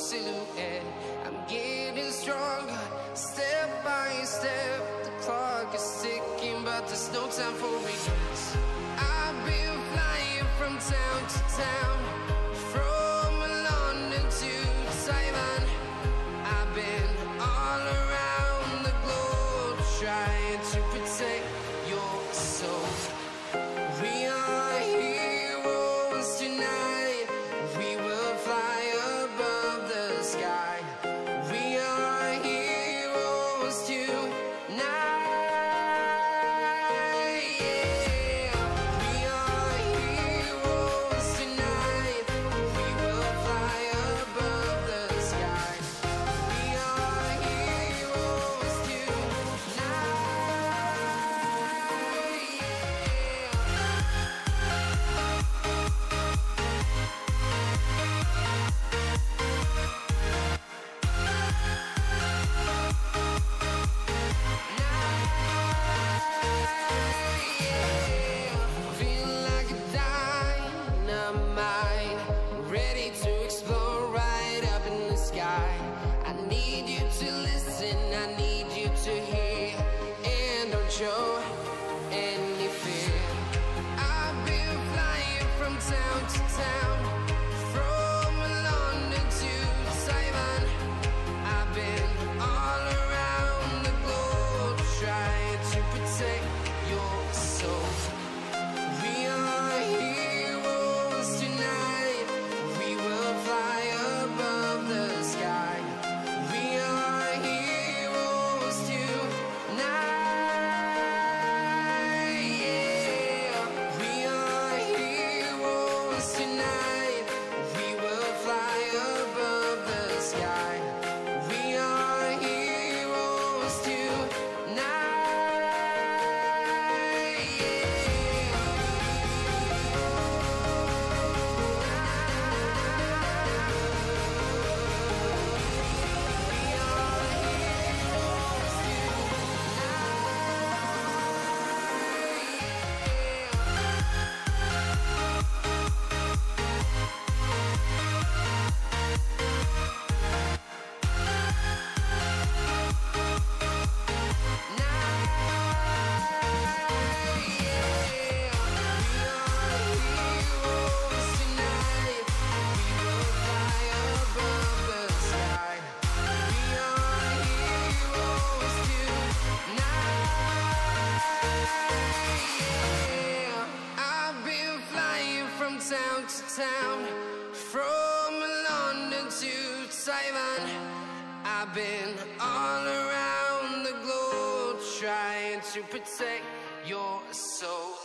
silhouette. I'm getting stronger, step by step. The clock is ticking, but there's no time for regrets. I've been flying from town to town, from London to Taiwan. I've been all around the globe, trying to protect your soul. We are heroes tonight. We will fly above the sky. We are heroes tonight. Yeah. We are heroes tonight. We will fly above the sky. We are heroes tonight. Feel like a dynamite, ready to explode right up in the sky. I need you to listen, I need you to hear, and don't show any fear. I've been flying from town to town, from London to Taiwan. I've been all around the globe, trying to protect your soul. We are heroes tonight. We will fly above the sky. We are heroes tonight. Yeah. We are heroes tonight. We will fly above the sky. We are heroes tonight. Town to town, from London to Taiwan. I've been all around the globe, trying to protect your soul.